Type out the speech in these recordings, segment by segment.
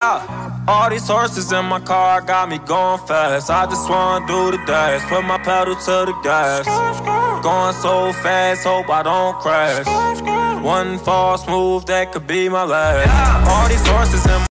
All these horses in my car got me going fast. I just wanna do the dash, put my pedal to the gas. Going so fast, hope I don't crash. One false move, that could be my last. All these horses in my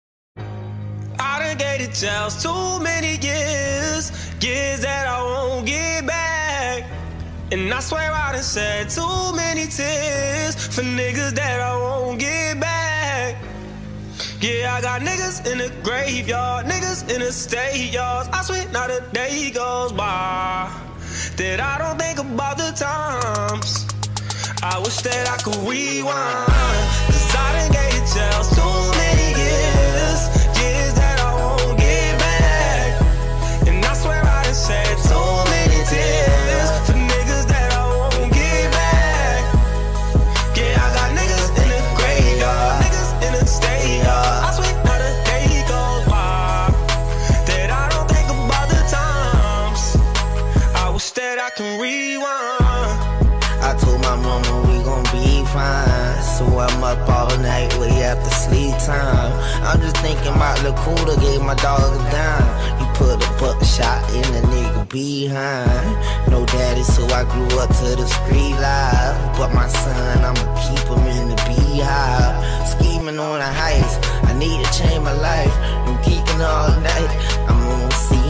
I done gave the chance too many years that I won't get back. And I swear I done shed too many tears for niggas that I won't get back. Yeah, I got niggas in the graveyard, niggas in the state yards. I swear not a day goes by that I don't think about the times. I wish that I could rewind, cause I done gave the chance too many years that I won't get back. And I swear I done shed too many tears for niggas that I won't get back. Yeah, I got niggas in the graveyard, niggas in the state yard. I swear not a day goes by that I don't think about the times. I wish that I can rewind. I told my mama we gon' be fine, so I'm up all night way after sleep time. I'm just thinking about the cooler, gave my dog a dime. You put a buckshot in the nigga behind. No daddy, so I grew up to the street life. But my son, I'ma keep him in the beehive. Scheming on a heist, I need to change my life. I'm geeking all night, I'm on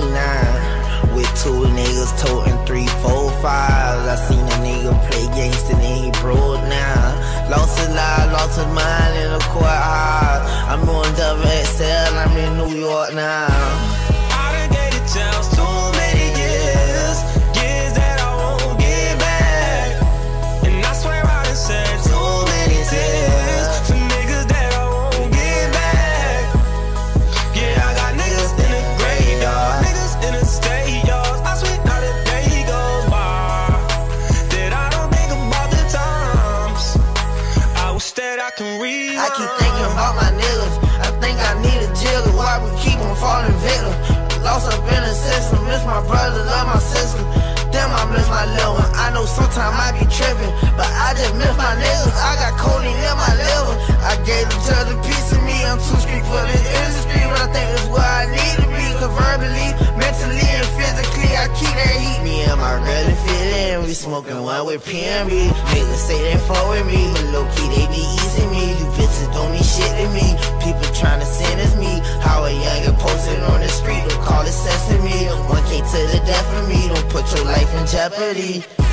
C9 with two niggas toting 3, 4, 5. I seen a nigga play gangsta and he broke now. Lost his life, lost his mind in the courthouse. I'm on WXL, I'm in New York now. I done gave the chance too many years that I won't get back. And I swear I done shed too many tears for niggas that I won't get back. Yeah, I got niggas in the graveyard, niggas in the state yards. I swear not a day goes by that I don't think about the times. I wish that I can rewind. I keep thinking about my niggas, I think I need a jigger. Why we keep on falling victim? Lost up in the system, miss my brother, love my sister. Damn, I miss my little one. I know sometimes I be tripping, but I just miss my niggas. I got codeine in my liver. I gave each other a piece of me. I'm too street for this industry, but I think that's where I need to be. Cause verbally, mentally, and physically, I keep that heat. Me and my girl fit in, we smoking one with PMB. Niggas say they fuck with me, but low key they be easing me. You bitches don't mean shit to me. People trying to sentence me. How a youngin' posted on the street, don't call it sesame. 1K to the death of me, don't put your life in jeopardy.